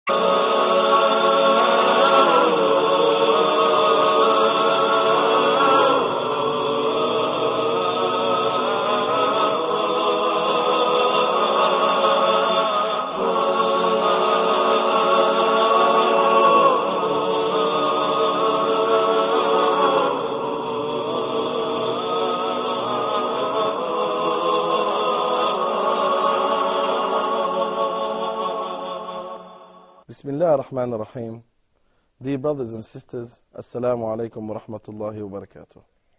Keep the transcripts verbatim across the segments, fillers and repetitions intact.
Bismillah ar-Rahman ar-Rahim. Dear brothers and sisters, Assalamu alaikum wa rahmatullahi wa barakatuh.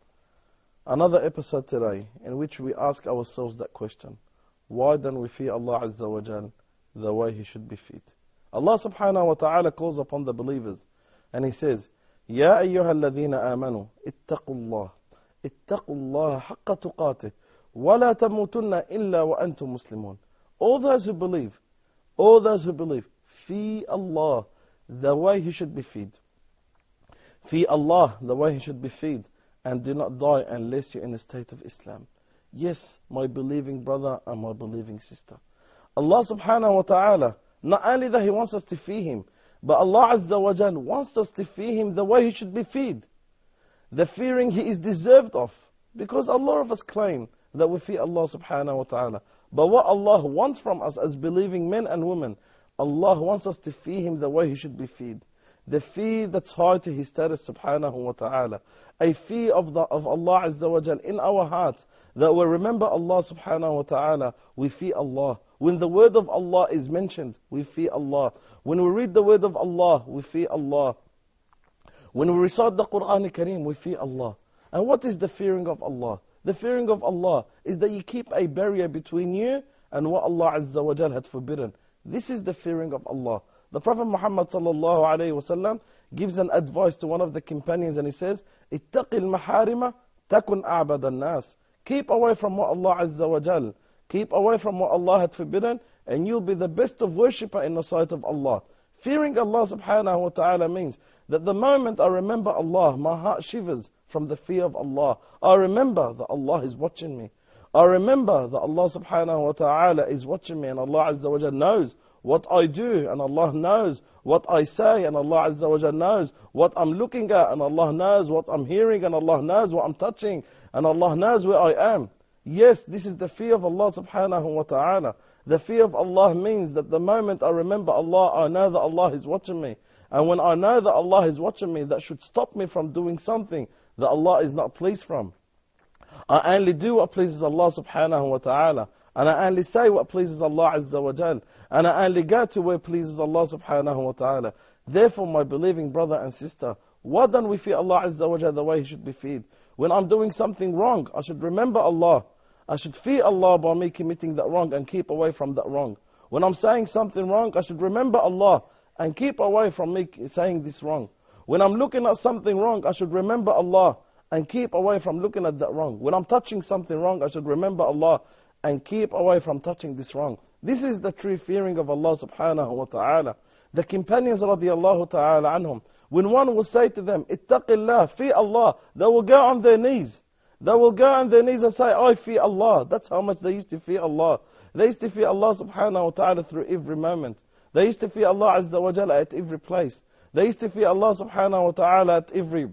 Another episode today in which we ask ourselves that question: why don't we fear Allah Azza wa Jal the way He should be feared? Allah subhanahu wa ta'ala calls upon the believers and He says, Ya ayyuha alladhina amanu, ittaqullah, ittaqullah haqqa tuqatih, wa la tamutunna illa wa antum muslimun. All those who believe, all those who believe, fear Allah the way He should be feared. Fear Allah the way He should be feared, and do not die unless you're in a state of Islam. Yes, my believing brother and my believing sister. Allah subhanahu wa ta'ala, not only that He wants us to fear Him, but Allah Azza wa Jal wants us to fear Him the way He should be feared. The fearing He is deserved of. Because a lot of us claim that we fear Allah subhanahu wa ta'ala. But what Allah wants from us as believing men and women, Allah wants us to fear Him the way He should be feared. The fear that's high to His status subhanahu wa ta'ala. A fear of, the, of Allah Azza wa Jal in our hearts, that we remember Allah subhanahu wa ta'ala, we fear Allah. When the word of Allah is mentioned, we fear Allah. When we read the word of Allah, we fear Allah. When we recite the Quran al-Kareem, we fear Allah. And what is the fearing of Allah? The fearing of Allah is that you keep a barrier between you and what Allah Azza wa Jal had forbidden. This is the fearing of Allah. The Prophet Muhammad sallallahu alayhi wa sallam gives an advice to one of the companions and he says, اتَّقِ الْمَحَارِمَ تَكُنْ أَعْبَدَ النَّاسِ. Keep away from what Allah Azza wa Jal. Keep away from what Allah had forbidden, and you'll be the best of worshipper in the sight of Allah. Fearing Allah subhanahu wa ta'ala means that the moment I remember Allah, my heart shivers from the fear of Allah. I remember that Allah is watching me. I remember that Allah subhanahu wa ta'ala is watching me, and Allah Azza wa Jal knows what I do, and Allah knows what I say, and Allah Azza wa Jal knows what I'm looking at, and Allah knows what I'm hearing, and Allah knows what I'm touching, and Allah knows where I am. Yes, this is the fear of Allah subhanahu wa ta'ala. The fear of Allah means that the moment I remember Allah, I know that Allah is watching me. And when I know that Allah is watching me, that should stop me from doing something that Allah is not pleased from. I only do what pleases Allah subhanahu wa ta'ala. And I only say what pleases Allah Azza wa Jal. And I only go to where pleases Allah subhanahu wa ta'ala. Therefore, my believing brother and sister, why don't we fear Allah Azza wa Jal the way He should be feared? When I'm doing something wrong, I should remember Allah. I should fear Allah by me committing that wrong and keep away from that wrong. When I'm saying something wrong, I should remember Allah and keep away from me saying this wrong. When I'm looking at something wrong, I should remember Allah and keep away from looking at that wrong. When I'm touching something wrong, I should remember Allah and keep away from touching this wrong. This is the true fearing of Allah subhanahu wa ta'ala. The companions radiallahu ta'ala anhum, when one will say to them, ittaqillah, fear Allah, they will go on their knees. They will go on their knees and say, I fear Allah. That's how much they used to fear Allah. They used to fear Allah subhanahu wa ta'ala through every moment. They used to fear Allah Azza wa Jalla at every place. They used to fear Allah subhanahu wa ta'ala at every,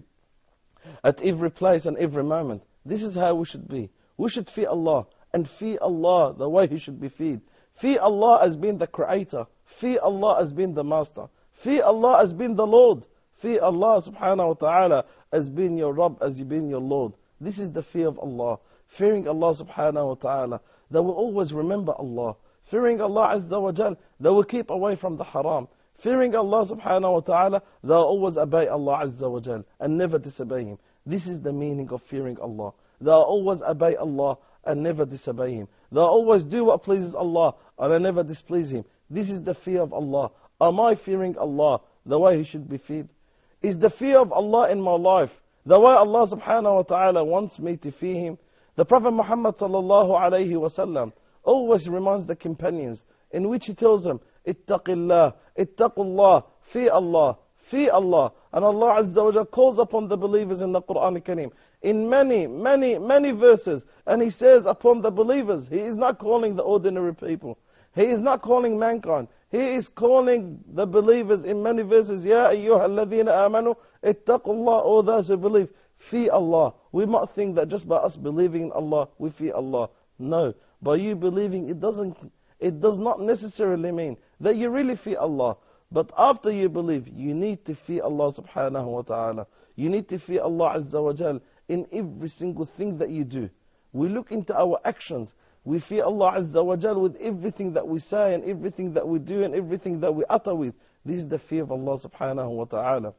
at every place and every moment. This is how we should be. We should fear Allah, and fear Allah the way He should be feared. Fear Allah as being the Creator. Fear Allah as being the Master. Fear Allah as being the Lord. Fear Allah subhanahu wa ta'ala as being your Rabb, as being your Lord. This is the fear of Allah. Fearing Allah subhanahu wa ta'ala, they will always remember Allah. Fearing Allah Azza wa Jal, they will keep away from the haram. Fearing Allah subhanahu wa ta'ala, they'll always obey Allah Azza wa Jal and never disobey Him. This is the meaning of fearing Allah. They'll always obey Allah and never disobey Him. They'll always do what pleases Allah and never displease Him. This is the fear of Allah. Am I fearing Allah the way He should be feared? Is the fear of Allah in my life the way Allah subhanahu wa ta'ala wants me to fear Him? The Prophet Muhammad sallallahu alayhi wa sallam always reminds the companions, in which he tells them, ittaqillah, ittaqullah, fear Allah, fear Allah. And Allah Azza wa Jalla calls upon the believers in the Quran al-Kareem in many, many, many verses. And He says upon the believers, He is not calling the ordinary people. He is not calling mankind. He is calling the believers in many verses, Ya ayyuha alladhina amanu, ittaqullah, all those who believe, fear Allah. We might think that just by us believing in Allah, we fear Allah. No, by you believing, it doesn't, it does not necessarily mean that you really fear Allah. But after you believe, you need to fear Allah subhanahu wa ta'ala. You need to fear Allah azza wa jal in every single thing that you do. We look into our actions. We fear Allah azza wa jal with everything that we say and everything that we do and everything that we utter with. This is the fear of Allah subhanahu wa ta'ala.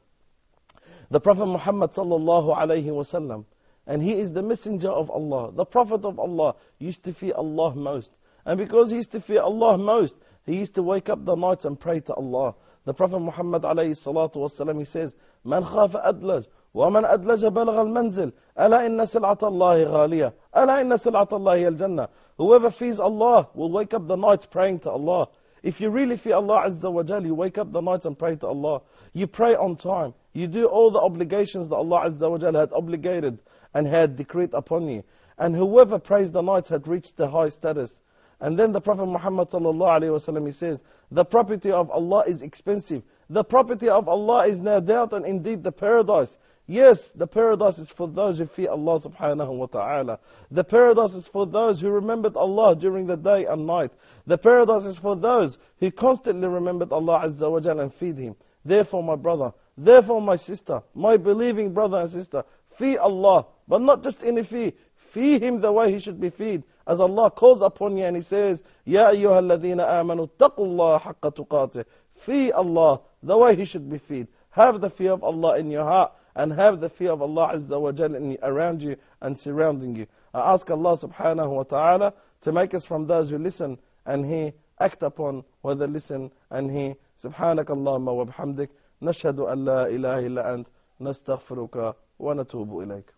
The Prophet Muhammad sallallahu alayhi wa sallam, and he is the messenger of Allah, the Prophet of Allah, used to fear Allah most. And because he used to fear Allah most, he used to wake up the nights and pray to Allah. The Prophet Muhammad alayhi salatu wasalam, he says, Man khafa adlaj, wa man adlaja balagha al-manzil, ala inna sil'at Allahi ghaliya, ala inna sil'at Allahi al-jannah. Whoever fears Allah will wake up the nights praying to Allah. If you really fear Allah azza wa jal, you wake up the nights and pray to Allah. You pray on time. You do all the obligations that Allah azza wa jal had obligated and had decreed upon you. And whoever prays the nights had reached the high status. And then the Prophet Muhammad sallallahu alayhi wa sallam, he says, the property of Allah is expensive. The property of Allah is no doubt and indeed the paradise. Yes, the paradise is for those who fear Allah subhanahu wa ta'ala. The paradise is for those who remembered Allah during the day and night. The paradise is for those who constantly remembered Allah azza wa jal and feed Him. Therefore, my brother, therefore, my sister, my believing brother and sister, fear Allah, but not just any fear. Fear Him the way He should be feared. As Allah calls upon you and He says, Ya ayyuha alladhina amanu, taqullaha haqqa tuqatih. Fear Allah the way He should be feared. Have the fear of Allah in your heart and have the fear of Allah azza wa jal around you and surrounding you. I ask Allah subhanahu wa ta'ala to make us from those who listen and hear, act upon what they listen and hear. سبحانك اللهم وبحمدك نشهد أن لا إله إلا أنت نستغفرك ونتوب إليك.